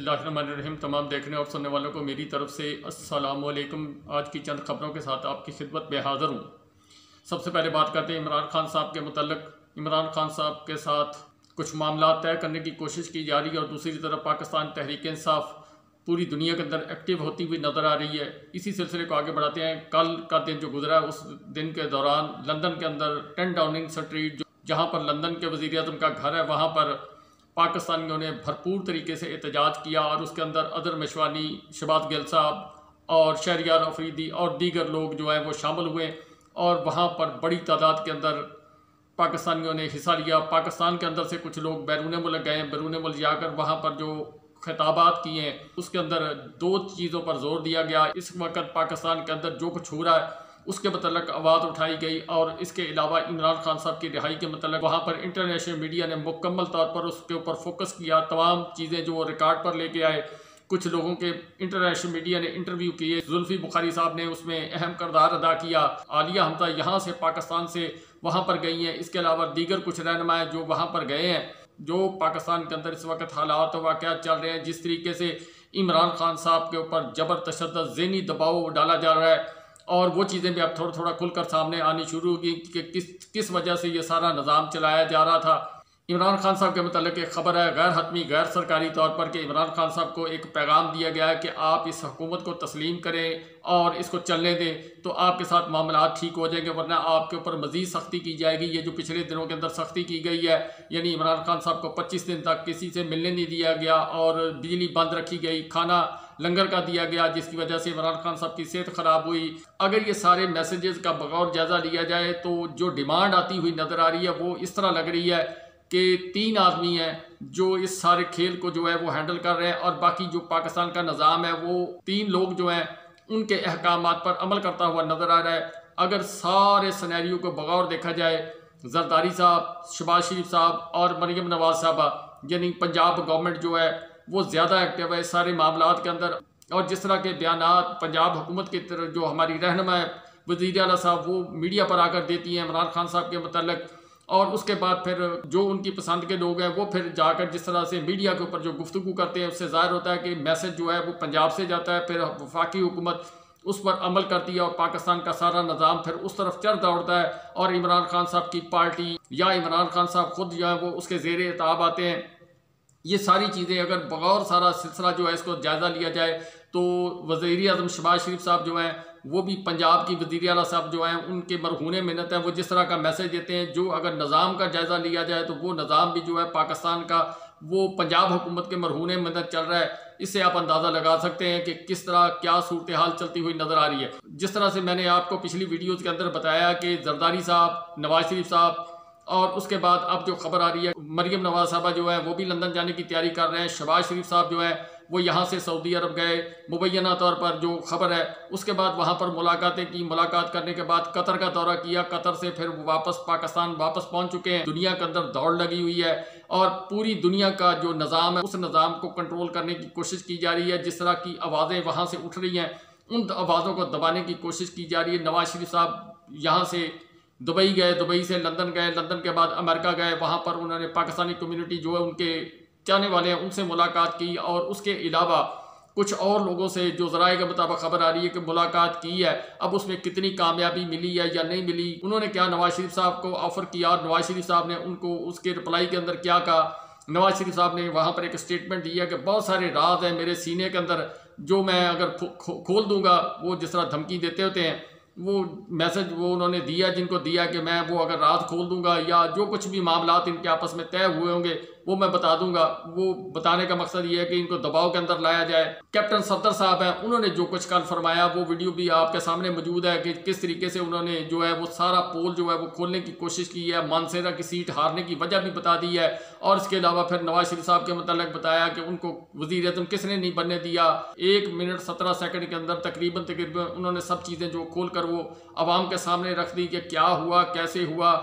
बिस्मिल्लाहिर्रहमानिर्रहीम। तमाम देखने और सुनने वालों को मेरी तरफ से अस्सलामुअलैकुम। आज की चंद खबरों के साथ आपकी खिदमत में हाज़िर हूँ। सबसे पहले बात करते हैं इमरान खान साहब के मुतल्लिक़। इमरान खान साहब के साथ कुछ मामला तय करने की कोशिश की जा रही है और दूसरी तरफ पाकिस्तान तहरीक इंसाफ पूरी दुनिया के अंदर एक्टिव होती हुई नज़र आ रही है। इसी सिलसिले को आगे बढ़ाते हैं। कल का दिन जो गुजरा है उस दिन के दौरान लंदन के अंदर 10 डाउनिंग स्ट्रीट जहाँ पर लंदन के वज़ीर आज़म का घर है वहाँ पर पाकिस्तानियों ने भरपूर तरीके से एहतजाज किया और उसके अंदर अदर मशवानी, शहबाज गिल साहब और शहरियार अफरीदी और दीगर लोग जो हैं वो शामिल हुए और वहाँ पर बड़ी तादाद के अंदर पाकिस्तानियों ने हिस्सा लिया। पाकिस्तान के अंदर से कुछ लोग बैरून मुल्क गए, बैरून मुल्क जाकर वहाँ पर जो खिताबात किए उसके अंदर दो चीज़ों पर जोर दिया गया। इस वक्त पाकिस्तान के अंदर जो कुछ हो रहा है उसके मतलब आवाज़ उठाई गई और इसके अलावा इमरान खान साहब की रिहाई के मतलब वहाँ पर इंटरनेशनल मीडिया ने मुकम्मल तौर पर उसके ऊपर फोकस किया। तमाम चीज़ें जो रिकॉर्ड पर लेके आए, कुछ लोगों के इंटरनेशनल मीडिया ने इंटरव्यू किए। जुल्फी बुखारी साहब ने उसमें अहम किरदार अदा किया। आलिया हमजा यहाँ से पाकिस्तान से वहाँ पर गई हैं। इसके अलावा दीगर कुछ रहनुमा जो वहाँ पर गए हैं, जो पाकिस्तान के अंदर इस वक्त हालात वाक़यात चल रहे हैं, जिस तरीके से इमरान खान साहब के ऊपर जबर तशद्दुद ज़हनी दबाव डाला जा रहा है और वो चीज़ें भी अब थोड़ा थोड़ा खुलकर सामने आनी शुरू होगी कि किस वजह से ये सारा निज़ाम चलाया जा रहा था। इमरान खान साहब के मतलब एक ख़बर है गैर हतमी गैर सरकारी तौर पर कि इमरान खान साहब को एक पैगाम दिया गया है कि आप इस हुकूमत को तस्लीम करें और इसको चलने दें तो आपके साथ मामला ठीक हो जाएंगे, वरना आपके ऊपर मज़ीद सख्ती की जाएगी। ये जो पिछले दिनों के अंदर सख्ती की गई है, यानी इमरान खान साहब को 25 दिन तक किसी से मिलने नहीं दिया गया और बिजली बंद रखी गई, खाना लंगर का दिया गया, जिसकी वजह से इमरान खान साहब की सेहत ख़राब हुई। अगर ये सारे मैसेजेस का बगौर जायज़ा लिया जाए तो जो डिमांड आती हुई नज़र आ रही है वो इस तरह लग रही है कि 3 आदमी हैं जो इस सारे खेल को जो है वो हैंडल कर रहे हैं और बाकी जो पाकिस्तान का निज़ाम है वो 3 लोग जो हैं उनके अहकामात पर अमल करता हुआ नज़र आ रहा है। अगर सारे सिनेरियो को बगौर देखा जाए, जरदारी साहब, शहबाज शरीफ साहब और मरीम नवाज साहबा, यानी पंजाब गवर्नमेंट जो है वो ज़्यादा एक्टिव है इस सारे मामलात के अंदर। और जिस तरह के बयानात पंजाब हुकूमत की तरफ जो हमारी रहनुमा है वज़ीर आला साहब वो मीडिया पर आकर देती हैं इमरान खान साहब के मतलब, और उसके बाद फिर जो उनकी पसंद के लोग हैं वो फिर जाकर जिस तरह से मीडिया के ऊपर जो गुफ्तगू करते हैं उससे ज़ाहिर होता है कि मैसेज जो है वो पंजाब से जाता है, फिर वफाकी हुकूमत उस पर अमल करती है और पाकिस्तान का सारा निज़ाम फिर उस तरफ चढ़ दौड़ता है और इमरान खान साहब की पार्टी या इमरान खान साहब खुद जो है वो उसके ज़ेरे इताब आते हैं। ये सारी चीज़ें अगर बगौर सारा सिलसिला जो है इसको जायज़ा लिया जाए तो वज़ीर आज़म शहबाज शरीफ साहब जो हैं वो भी पंजाब की वज़ीर आला साहब जो हैं उनके मरहूने मिन्नत हैं, वो जिस तरह का मैसेज देते हैं, जो अगर निज़ाम का जायज़ा लिया जाए तो वो निज़ाम भी जो है पाकिस्तान का वो पंजाब हुकूमत के मरहूने मिन्नत चल रहा है। इससे आप अंदाज़ा लगा सकते हैं कि किस तरह क्या सूरत हाल चलती हुई नज़र आ रही है। जिस तरह से मैंने आपको पिछली वीडियोज़ के अंदर बताया कि जरदारी साहब, नवाज शरीफ साहब और उसके बाद अब जो खबर आ रही है मरीम नवाज साहबा जो है वो भी लंदन जाने की तैयारी कर रहे हैं। शहबाज शरीफ साहब जो है वो यहाँ से सऊदी अरब गए मुबैना तौर पर जो खबर है, उसके बाद वहाँ पर मुलाकातें की, मुलाकात करने के बाद कतर का दौरा किया, कतर से फिर वापस पाकिस्तान वापस पहुँच चुके हैं। दुनिया के अंदर दौड़ लगी हुई है और पूरी दुनिया का जो निज़ाम है उस निज़ाम को कंट्रोल करने की कोशिश की जा रही है। जिस तरह की आवाज़ें वहाँ से उठ रही हैं उन आवाज़ों को दबाने की कोशिश की जा रही है। नवाज शरीफ साहब यहाँ से दुबई गए, दुबई से लंदन गए, लंदन के बाद अमेरिका गए, वहाँ पर उन्होंने पाकिस्तानी कम्युनिटी जो है उनके चाहने वाले हैं उनसे मुलाकात की और उसके अलावा कुछ और लोगों से जो ज़राए के मुताबिक खबर आ रही है कि मुलाकात की है। अब उसमें कितनी कामयाबी मिली है या नहीं मिली, उन्होंने क्या नवाज शरीफ साहब को ऑफ़र किया और नवाज शरीफ साहब ने उनको उसके रिप्लाई के अंदर क्या कहा। नवाज शरीफ साहब ने वहाँ पर एक स्टेटमेंट दिया कि बहुत सारे राज हैं मेरे सीने के अंदर जो मैं अगर खोल दूँगा, वो जिस तरह धमकी देते होते हैं वो मैसेज वो उन्होंने दिया जिनको दिया कि मैं वो अगर राज खोल दूंगा या जो कुछ भी मामलात इनके आपस में तय हुए होंगे वो मैं बता दूंगा। वो बताने का मकसद ये है कि इनको दबाव के अंदर लाया जाए। कैप्टन सफदर साहब हैं, उन्होंने जो कुछ कल फरमाया वो वीडियो भी आपके सामने मौजूद है कि किस तरीके से उन्होंने जो है वो सारा पोल जो है वो खोलने की कोशिश की है, मानसेरा की सीट हारने की वजह भी बता दी है और इसके अलावा फिर नवाज शरीफ साहब के मतलब बताया कि उनको वज़ीर आज़म किसने नहीं बनने दिया। 1 मिनट 17 सेकंड के अंदर तकरीबन उन्होंने सब चीज़ें जो खोल कर वो आवाम के सामने रख दी कि क्या हुआ, कैसे हुआ।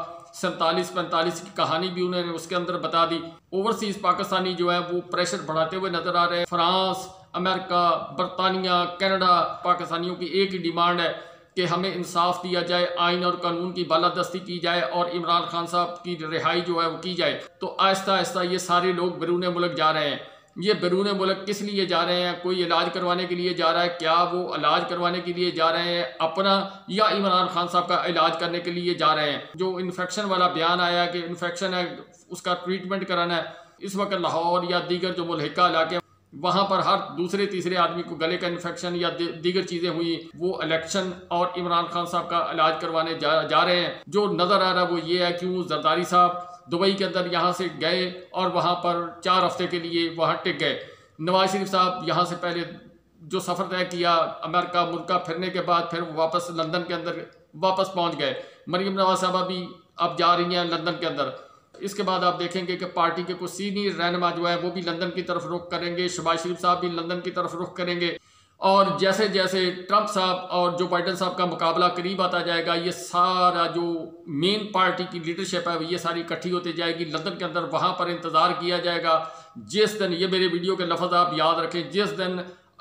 47-45 की कहानी भी उन्होंने उसके अंदर बता दी। ओवरसीज पाकिस्तानी जो है वो प्रेशर बढ़ाते हुए नजर आ रहे हैं। फ्रांस, अमेरिका, बरतानिया, कनाडा, पाकिस्तानियों की एक ही डिमांड है कि हमें इंसाफ दिया जाए, आइन और कानून की बालादस्ती की जाए और इमरान खान साहब की रिहाई जो है वो की जाए। तो आहिस्ता आहिस्ता ये सारे लोग बैरून मुल्क जा रहे हैं। ये बैरून मुल्क किस लिए जा रहे हैं, कोई इलाज करवाने के लिए जा रहा है, क्या वो इलाज करवाने के लिए जा रहे हैं अपना या इमरान खान साहब का इलाज करने के लिए जा रहे हैं। जो इन्फेक्शन वाला बयान आया कि इन्फेक्शन है उसका ट्रीटमेंट कराना है, इस वक्त लाहौर या दीगर जो मुल्हिका इलाके वहाँ पर हर दूसरे तीसरे आदमी को गले का इन्फेक्शन या दीगर चीज़ें हुई, वो इलेक्शन और इमरान खान साहब का इलाज करवाने जा रहे हैं। जो नज़र आ रहा है वो ये है कि वो जरदारी साहब दुबई के अंदर यहाँ से गए और वहाँ पर 4 हफ्ते के लिए वहाँ टिक गए। नवाज शरीफ साहब यहाँ से पहले जो सफ़र तय किया अमेरिका मुल्का फिरने के बाद फिर वापस लंदन के अंदर वापस पहुँच गए। मरीम नवाज साहबा भी अब जा रही हैं लंदन के अंदर। इसके बाद आप देखेंगे कि पार्टी के कुछ सीनियर रहनुमा जो है वो भी लंदन की तरफ रुख करेंगे, शहबाज शरीफ साहब भी लंदन की तरफ रुख करेंगे। और जैसे जैसे ट्रंप साहब और जो बाइडन साहब का मुकाबला करीब आता जाएगा, ये सारा जो मेन पार्टी की लीडरशिप है ये सारी इकट्ठी होती जाएगी लंदन के अंदर। वहाँ पर इंतज़ार किया जाएगा जिस दिन, ये मेरे वीडियो के लफ्ज़ आप याद रखें, जिस दिन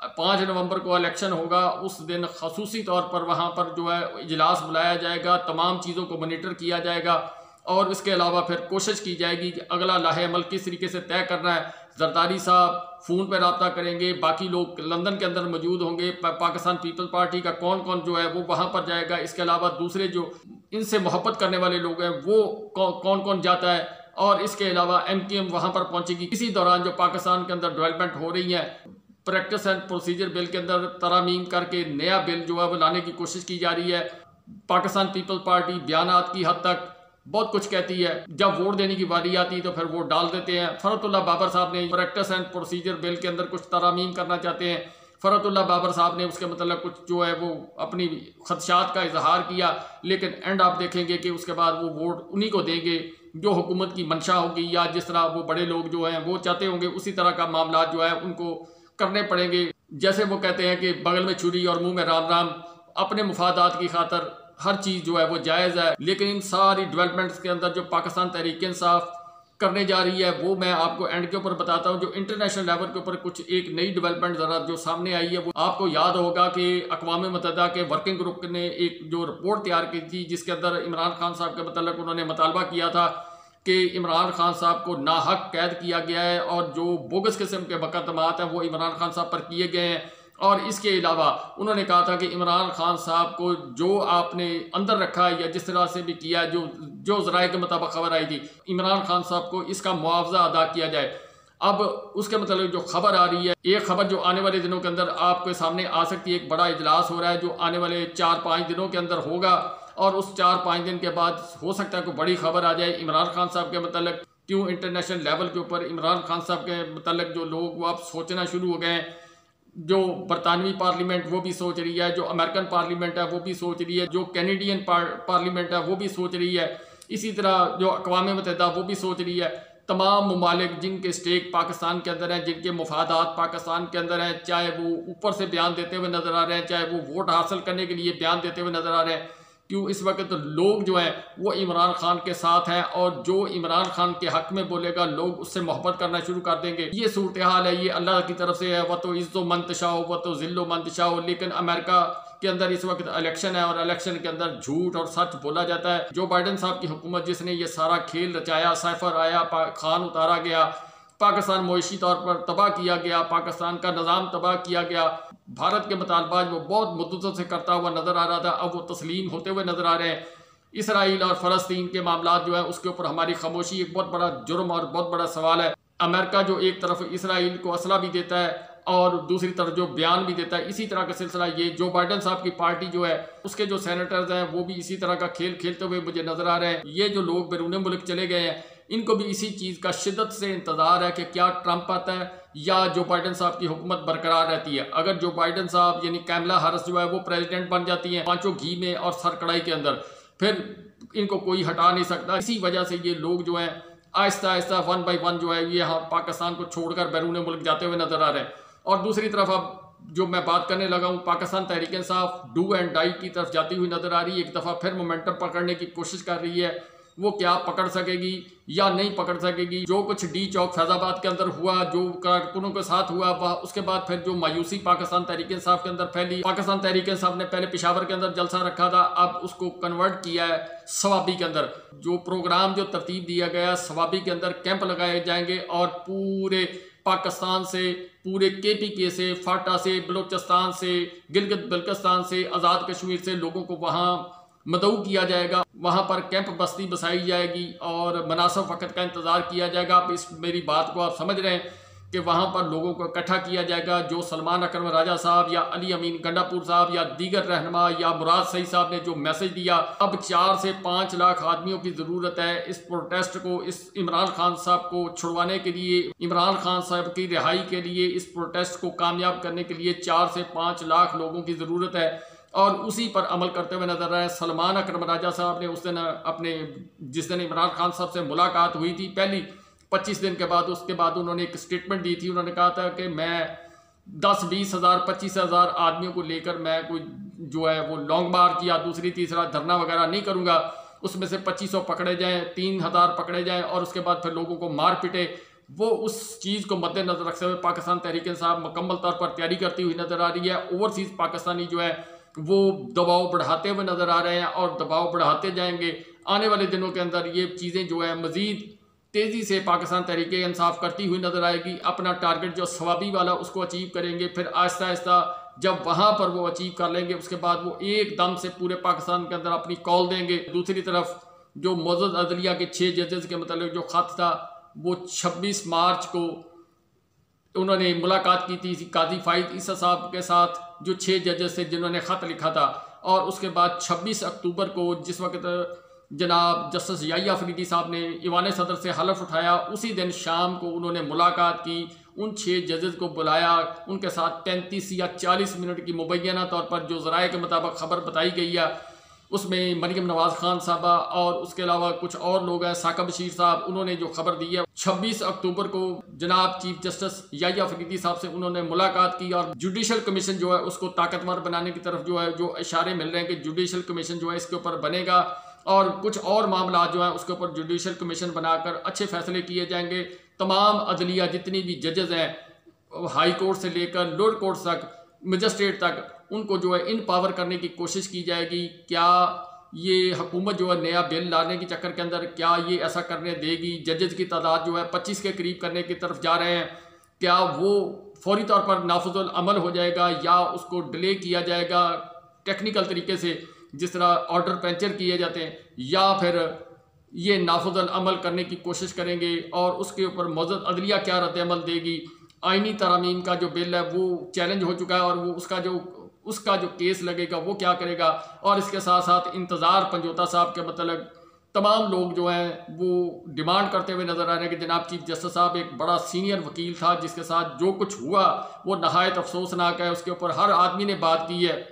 5 नवंबर को इलेक्शन होगा उस दिन खसूसी तौर पर वहाँ पर जो है इजलास बुलाया जाएगा, तमाम चीज़ों को मॉनिटर किया जाएगा और इसके अलावा फिर कोशिश की जाएगी कि अगला लाहे अमल किस तरीके से तय करना है। जरदारी साहब फ़ोन पर रब्ता करेंगे, बाकी लोग लंदन के अंदर मौजूद होंगे, पाकिस्तान पीपल्स पार्टी का कौन कौन जो है वो वहाँ पर जाएगा। इसके अलावा दूसरे जो इनसे मोहब्बत करने वाले लोग हैं वो कौन कौन जाता है, और इसके अलावा MKM वहाँ पर पहुँचेगी। इसी दौरान जो पाकिस्तान के अंदर डेवलपमेंट हो रही है, प्रैक्टिस एंड प्रोसीजर बिल के अंदर तरामीम करके नया बिल जो है वो लाने की कोशिश की जा रही है। पाकिस्तान पीपल्स पार्टी बयानात की हद तक बहुत कुछ कहती है, जब वोट देने की बारी आती है तो फिर वोट डाल देते हैं। फरहतुल्लाह बाबर साहब ने प्रैक्टिस एंड प्रोसीजर बिल के अंदर कुछ तरामीम करना चाहते हैं। फरहतुल्लाह बाबर साहब ने उसके मतलब कुछ जो है वो अपनी खदशात का इजहार किया, लेकिन एंड आप देखेंगे कि उसके बाद वो वोट उन्हीं को देंगे जो हुकूमत की मंशा होगी या जिस तरह वो बड़े लोग जो हैं वो चाहते होंगे, उसी तरह का मामला जो है उनको करने पड़ेंगे। जैसे वो कहते हैं कि बगल में छुरी और मुंह में राम राम, अपने मुफादात की खातर हर चीज़ जो है वो जायज़ है। लेकिन इन सारी डेवलपमेंट्स के अंदर जो पाकिस्तान तहरीक इंसाफ करने जा रही है वो मैं आपको एंड के ऊपर बताता हूँ। जो इंटरनेशनल लेवल के ऊपर कुछ एक नई डेवलपमेंट ज़रा जो सामने आई है, वो आपको याद होगा कि अक़वाम मुत्तहिदा के वर्किंग ग्रुप ने एक जो रिपोर्ट तैयार की थी जिसके अंदर इमरान खान साहब के मतलब उन्होंने मुतालबा किया था कि इमरान खान साहब को नाहक कैद किया गया है और जो बोगस किस्म के मुकदमात हैं वो इमरान खान साहब पर किए गए हैं। और इसके अलावा उन्होंने कहा था कि इमरान खान साहब को जो आपने अंदर रखा है या जिस तरह से भी किया, जो ज़राए के मुताबिक खबर आई थी, इमरान खान साहब को इसका मुआवजा अदा किया जाए। अब उसके मतलब जो खबर आ रही है, एक खबर जो आने वाले दिनों के अंदर आपके सामने आ सकती है, एक बड़ा इजलास हो रहा है जो आने वाले 4-5 दिनों के अंदर होगा और उस 4-5 दिन के बाद हो सकता है कोई बड़ी खबर आ जाए इमरान खान साहब के मतलब। क्यों इंटरनेशनल लेवल के ऊपर इमरान खान साहब के मतलब जो लोग वो आप सोचना शुरू हो गए हैं, जो बरतानवी पार्लियामेंट वो भी सोच रही है, जो अमेरिकन पार्लियामेंट है वो भी सोच रही है, जो कैनेडियन पार्लियामेंट है वो भी सोच रही है, इसी तरह जो अक़वाम मुत्तहिदा वो भी सोच रही है। तमाम ममालिक जिनके स्टेक पाकिस्तान के अंदर हैं, जिनके मुफादात पाकिस्तान के अंदर हैं, चाहे वो ऊपर से बयान देते हुए नज़र आ रहे हैं, चाहे वो वोट हासिल करने के लिए बयान देते हुए नज़र आ रहे हैं। क्यों इस वक्त तो लोग जो हैं वो इमरान खान के साथ हैं और जो इमरान खान के हक में बोलेगा लोग उससे मोहब्बत करना शुरू कर देंगे। ये सूरत हाल है, ये अल्लाह की तरफ से है। वह तो इज़्ज़ो मन तशाओ वह तो ज़िल्लो मन तशाओ। लेकिन अमेरिका के अंदर इस वक्त इलेक्शन है और इलेक्शन के अंदर झूठ और सच बोला जाता है। जो बाइडन साहब की हुकूमत जिसने ये सारा खेल रचाया, साइफर आया, खान उतारा गया, पाकिस्तान मुआशी तौर पर तबाह किया गया, पाकिस्तान का निज़ाम तबाह किया गया, भारत के मुतालबात वो बहुत मुद्दतों से करता हुआ नज़र आ रहा था, अब वो तस्लीम होते हुए नज़र आ रहे हैं। इसराइल और फ़लस्तीन के मामला जो है उसके ऊपर हमारी खामोशी एक बहुत बड़ा जुर्म और बहुत बड़ा सवाल है। अमेरिका जो एक तरफ इसराइल को असला भी देता है और दूसरी तरफ जो बयान भी देता है, इसी तरह का सिलसिला ये जो बाइडन साहब की पार्टी जो है उसके जो सेनेटर्स हैं वो भी इसी तरह का खेल खेलते हुए मुझे नज़र आ रहे हैं। ये जो लोग बैरून मुल्क चले गए हैं इनको भी इसी चीज़ का शिद्दत से इंतज़ार है कि क्या ट्रंप आता है या जो बाइडन साहब की हुकूमत बरकरार रहती है। अगर जो बाइडन साहब यानी कैमला हैरिस जो है वो प्रेसिडेंट बन जाती हैं पांचों घी में और सर कढ़ाई के अंदर, फिर इनको कोई हटा नहीं सकता। इसी वजह से ये लोग जो हैं आहिस्ता आहिस्ता 1 बाय 1 जो है ये यहाँ पाकिस्तान को छोड़कर बैरून मुल्क जाते हुए नज़र आ रहे हैं। और दूसरी तरफ अब जो मैं बात करने लगा हूँ, Pakistan Tehreek Insaf do and die की तरफ जाती हुई नज़र आ रही है। एक दफ़ा फिर मोमेंटम पकड़ने की कोशिश कर रही है, वो क्या पकड़ सकेगी या नहीं पकड़ सकेगी। जो कुछ डी चौक फैजाबाद के अंदर हुआ, जो कारकुनों के साथ हुआ, उसके बाद फिर जो मायूसी पाकिस्तान तहरीक इंसाफ के अंदर फैली। पाकिस्तान तहरीक इंसाफ ने पहले पेशावर के अंदर जलसा रखा था, अब उसको कन्वर्ट किया है सवाबी के अंदर। जो प्रोग्राम जो तरतीब दिया गया सवाबी के अंदर कैंप लगाए जाएंगे और पूरे पाकिस्तान से, पूरे KPK से, फाटा से, बलूचिस्तान से, गिलगित बल्तिस्तान से, आज़ाद कश्मीर से लोगों को वहाँ मदऊ किया जाएगा। वहाँ पर कैंप बस्ती बसाई जाएगी और मुनासिब वक़्त का इंतज़ार किया जाएगा। आप इस मेरी बात को आप समझ रहे हैं कि वहाँ पर लोगों को इकट्ठा किया जाएगा। जो सलमान अकरम राजा साहब या अली अमीन गंडापुर साहब या दीगर रहनुमा या मुराद सईद साहब ने जो मैसेज दिया, अब 4 से 5 लाख आदमियों की ज़रूरत है इस प्रोटेस्ट को, इस इमरान खान साहब को छुड़वाने के लिए, इमरान खान साहब की रिहाई के लिए, इस प्रोटेस्ट को कामयाब करने के लिए 4 से 5 लाख लोगों की ज़रूरत है और उसी पर अमल करते हुए नजर आए। सलमान अकरम राजा साहब ने उस दिन जिस दिन इमरान खान साहब से मुलाकात हुई थी पहली 25 दिन के बाद, उसके बाद उन्होंने एक स्टेटमेंट दी थी। उन्होंने कहा था कि मैं 10-20 हज़ार 25 हज़ार आदमियों को लेकर मैं कोई जो है वो लॉन्ग मार्च या दूसरी तीसरा धरना वगैरह नहीं करूँगा। उसमें से 2500 पकड़े जाएँ, 3000 पकड़े जाएँ और उसके बाद फिर लोगों को मार पिटे। वो उस चीज़ को मद्देनजर रखते हुए पाकिस्तान तहरीक-ए-इंसाफ मुकम्मल तौर पर तैयारी करती हुई नज़र आ रही है। ओवरसीज़ पाकिस्तानी जो है वो दबाव बढ़ाते हुए नज़र आ रहे हैं और दबाव बढ़ाते जाएंगे। आने वाले दिनों के अंदर ये चीज़ें जो है मज़ीद तेज़ी से पाकिस्तान तहरीक-ए-इंसाफ करती हुई नज़र आएगी। अपना टारगेट जो सवाबी वाला उसको अचीव करेंगे, फिर आहिस्ता आहिस्ता जब वहाँ पर वो अचीव कर लेंगे उसके बाद वो एकदम से पूरे पाकिस्तान के अंदर अपनी कॉल देंगे। दूसरी तरफ जो मौजूद अदलिया के 6 जजेस के मतलब जो ख़त था वो 26 मार्च को उन्होंने मुलाकात की थी काजी फाइद ईसा साहब के साथ, जो 6 जजेस थे जिन्होंने ख़त लिखा था। और उसके बाद 26 अक्टूबर को जिस वक्त जनाब जस्टिस याहिया अफरीदी साहब ने ईवान सदर से हलफ उठाया, उसी दिन शाम को उन्होंने मुलाकात की, उन 6 जजेस को बुलाया, उनके साथ 35 या 40 मिनट की मुबैना तौर पर जो ज़राए के मुताबिक खबर बताई गई है उसमें मरियम नवाज़ खान साहबा और उसके अलावा कुछ और लोग हैं, साका बशीर साहब, उन्होंने जो खबर दी है 26 अक्टूबर को जनाब चीफ जस्टिस याहिया अफरीदी साहब से उन्होंने मुलाकात की और जुडिशल कमीशन जो है उसको ताकतवर बनाने की तरफ जो है जो इशारे मिल रहे हैं कि जुडिशल कमीशन जो है इसके ऊपर बनेगा और कुछ और मामला जो है उसके ऊपर जुडिशल कमीशन बनाकर अच्छे फैसले किए जाएंगे। तमाम अदलिया जितनी भी जजेस हैं हाई कोर्ट से लेकर लोअर कोर्ट तक, मजिस्ट्रेट तक, उनको जो है इन पावर करने की कोशिश की जाएगी। क्या ये हुकूमत जो है नया बिल लाने के चक्कर के अंदर क्या ये ऐसा करने देगी? जजेस की तादाद जो है 25 के करीब करने की तरफ जा रहे हैं, क्या वो फौरी तौर पर नाफिजुल अमल हो जाएगा या उसको डिले किया जाएगा टेक्निकल तरीके से जिस तरह ऑर्डर पंचर किए जाते हैं, या फिर ये नाफिजुल अमल करने की कोशिश करेंगे और उसके ऊपर मौजूद अदलिया क्या रद्द-ए-अमल देगी? आईनी तरामीम का जो बिल है वो चैलेंज हो चुका है और वो उसका जो केस लगेगा वो क्या करेगा? और इसके साथ साथ इंतज़ार पंजोता साहब के मतलब तमाम लोग जो हैं वो डिमांड करते हुए नज़र आ रहे हैं कि जनाब चीफ जस्टिस साहब एक बड़ा सीनियर वकील था जिसके साथ जो कुछ हुआ वो नहायत अफसोसनाक है, उसके ऊपर हर आदमी ने बात की है,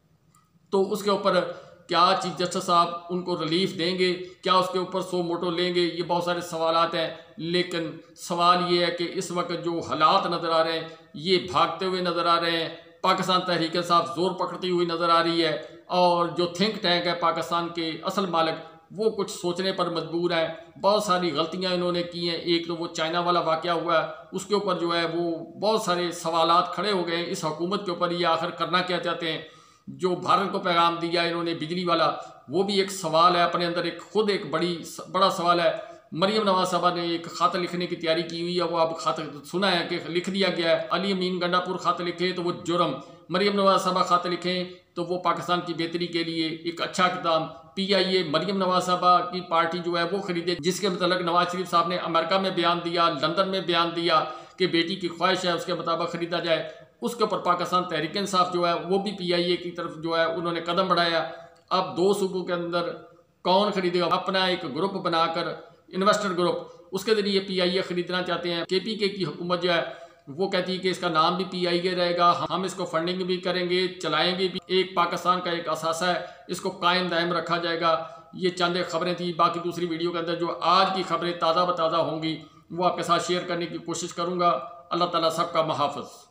तो उसके ऊपर क्या चीफ जस्टिस साहब उनको रिलीफ देंगे? क्या उसके ऊपर सो मोटो लेंगे? ये बहुत सारे सवालात हैं, लेकिन सवाल ये है कि इस वक्त जो हालात नज़र आ रहे हैं ये भागते हुए नज़र आ रहे हैं। पाकिस्तान तहरीक-ए-इंसाफ जोर पकड़ती हुई नज़र आ रही है और जो थिंक टैंक है पाकिस्तान के असल मालिक वो कुछ सोचने पर मजबूर है। बहुत सारी गलतियां इन्होंने की हैं। एक तो वो चाइना वाला वाक़या हुआ है, उसके ऊपर जो है वो बहुत सारे सवालात खड़े हो गए हैं इस हुकूमत के ऊपर, ये आखिर करना क्या चाहते हैं। जो भारत को पैगाम दिया इन्होंने बिजली वाला, वो भी एक सवाल है अपने अंदर, एक खुद एक बड़ा सवाल है। मरियम नवाज साहबा ने एक ख़त लिखने की तैयारी की हुई है, वो अब ख़त सुना है कि लिख दिया गया है। अली अमीन गंडापुर ख़त लिखे तो वो जुर्म, मरियम नवाज साहबा ख़त लिखें तो वो पाकिस्तान की बेहतरी के लिए एक अच्छा इक़दाम। PIA मरियम नवाज साहबा की पार्टी जो है वो खरीदे, जिसके मतलब नवाज शरीफ साहब ने अमेरिका में बयान दिया, लंदन में बयान दिया कि बेटी की ख्वाहिश है उसके मुताबिक ख़रीदा जाए। उसके ऊपर पाकिस्तान तहरीक-ए-इंसाफ जो है वो भी PIA की तरफ जो है उन्होंने कदम बढ़ाया। अब 2 सूबों के अंदर कौन खरीदेगा? अपना एक ग्रुप बनाकर इन्वेस्टर ग्रुप, उसके ज़रिए PIA ख़रीदना चाहते हैं। KPK की हुकूमत जो है वो कहती है कि इसका नाम भी PIA रहेगा, हम इसको फंडिंग भी करेंगे, चलाएंगे भी, एक पाकिस्तान का एक असासा है, इसको कायम दायम रखा जाएगा। ये चंद एक खबरें थी, बाकी दूसरी वीडियो के अंदर जो आज की खबरें ताज़ा बताज़ा होंगी वो आपके साथ शेयर करने की कोशिश करूँगा। अल्लाह ताला सबका महाफ़िज़।